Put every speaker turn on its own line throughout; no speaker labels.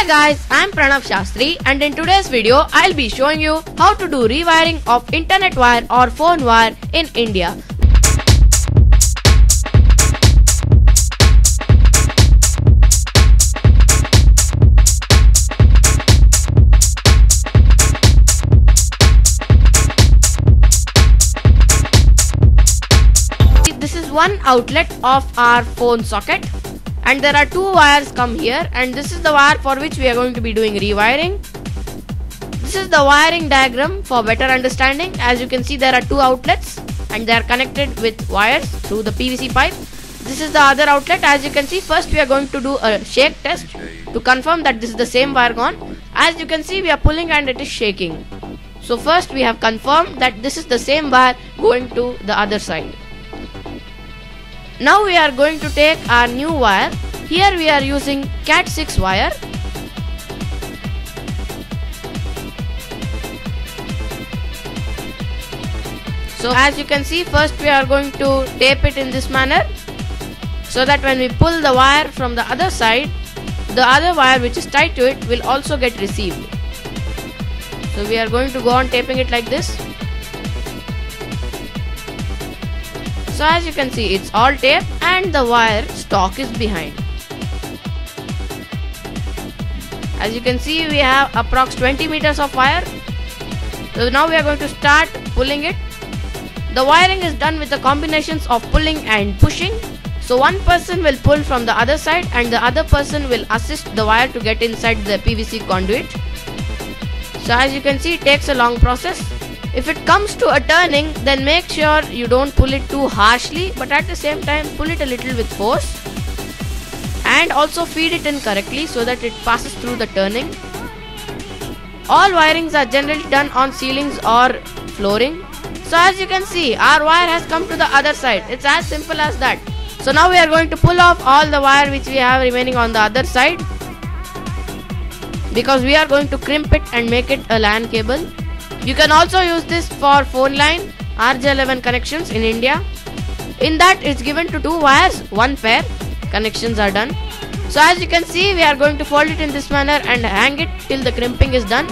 guys, I'm Pranav Shastri and in today's video I'll be showing you how to do rewiring of internet wire or phone wire in India. This is one outlet of our phone socket. And there are two wires come here, and this is the wire for which we are going to be doing rewiring. This is the wiring diagram for better understanding. As you can see, there are two outlets and they are connected with wires through the PVC pipe. This is the other outlet. As you can see, first we are going to do a shake test to confirm that this is the same wire gone. As you can see, we are pulling and it is shaking. So first we have confirmed that this is the same wire going to the other side. Now we are going to take our new wire. Here we are using Cat6 wire. So as you can see, first we are going to tape it in this manner so that when we pull the wire from the other side, the other wire which is tied to it will also get received. So we are going to go on taping it like this. So as you can see, it's all taped and the wire stock is behind. As you can see, we have approx 20 meters of wire. So now we are going to start pulling it. The wiring is done with the combinations of pulling and pushing. So one person will pull from the other side and the other person will assist the wire to get inside the PVC conduit. So as you can see, it takes a long process. If it comes to a turning, then make sure you don't pull it too harshly, but at the same time pull it a little with force and also feed it in correctly so that it passes through the turning. All wirings are generally done on ceilings or flooring. So as you can see, our wire has come to the other side. It's as simple as that. So now we are going to pull off all the wire which we have remaining on the other side, because we are going to crimp it and make it a LAN cable. You can also use this for phone line RJ11 connections in India. In that, it's given to two wires, one pair. Connections are done. So as you can see, we are going to fold it in this manner and hang it till the crimping is done.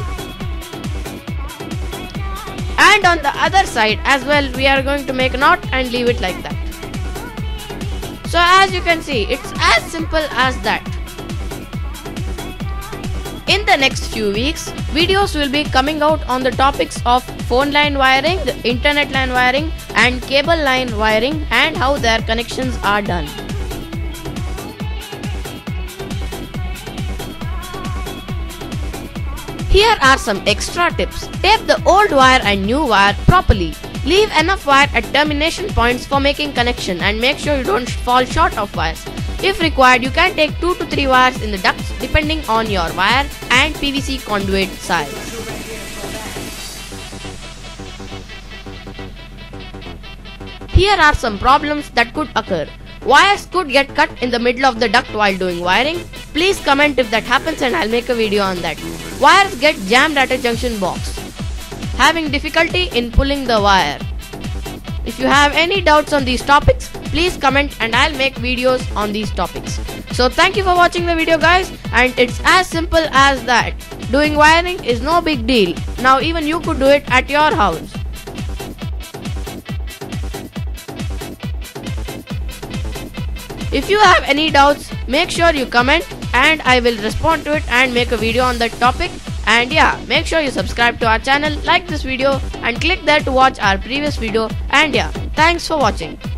And on the other side as well, we are going to make a knot and leave it like that. So as you can see, it's as simple as that. In the next few weeks, videos will be coming out on the topics of phone line wiring, internet line wiring and cable line wiring and how their connections are done. Here are some extra tips. Tape the old wire and new wire properly. Leave enough wire at termination points for making connection and make sure you don't fall short of wires. If required, you can take 2 to 3 wires in the ducts depending on your wire and PVC conduit size. Here are some problems that could occur. Wires could get cut in the middle of the duct while doing wiring. Please comment if that happens and I'll make a video on that. Wires get jammed at a junction box. Having difficulty in pulling the wire. If you have any doubts on these topics, please comment and I'll make videos on these topics. So thank you for watching the video guys, and it's as simple as that. Doing wiring is no big deal. Now even you could do it at your house. If you have any doubts, make sure you comment and I will respond to it and make a video on that topic. And yeah, make sure you subscribe to our channel, like this video and click there to watch our previous video. And yeah, thanks for watching.